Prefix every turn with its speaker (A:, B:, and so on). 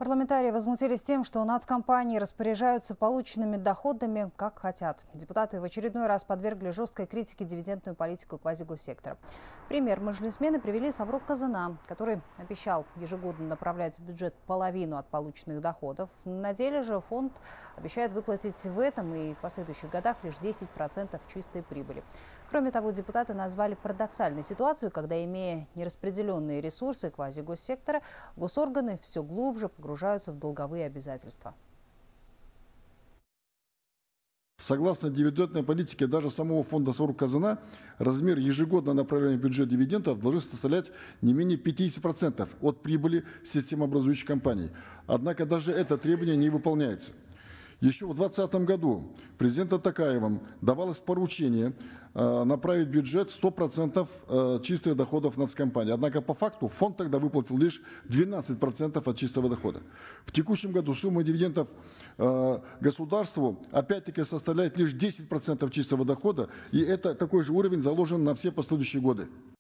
A: Парламентарии возмутились тем, что нацкомпании распоряжаются полученными доходами как хотят. Депутаты в очередной раз подвергли жесткой критике дивидендную политику квазигоссектора. Пример: мажилисмены привели Саврук Казына, который обещал ежегодно направлять в бюджет половину от полученных доходов. На деле же фонд обещает выплатить в этом и в последующих годах лишь 10% чистой прибыли. Кроме того, депутаты назвали парадоксальной ситуацию, когда, имея нераспределенные ресурсы квазигоссектора, госорганы все глубже погружаются в долговые обязательства.
B: Согласно дивидендной политике даже самого фонда Саврук Казына, размер ежегодно направляемых в бюджет дивидендов должен составлять не менее 50% от прибыли системообразующих компаний. Однако даже это требование не выполняется. Еще в 2020 году президентом Токаевым давалось поручение направить в бюджет 100% чистых доходов нацкомпании. Однако по факту фонд тогда выплатил лишь 12% от чистого дохода. В текущем году сумма дивидендов государству опять-таки составляет лишь 10% чистого дохода, и это такой же уровень заложен на все последующие годы.